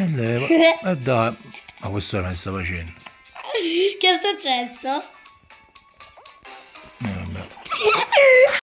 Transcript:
leva. Dai, ma questo non sta facendo. Che è successo? Vabbè.